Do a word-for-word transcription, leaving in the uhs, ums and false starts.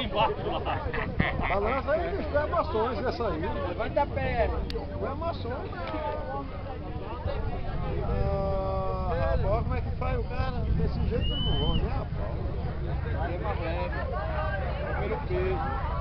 embaixo lá. Balança aí, bicho, foi emoções dessa aí. Levanta a perna. Foi emoções. Ah, rapaz, como é que faz o cara? Desse jeito eu não vou, né, rapaz? Aí é mais leve. Primeiro peso.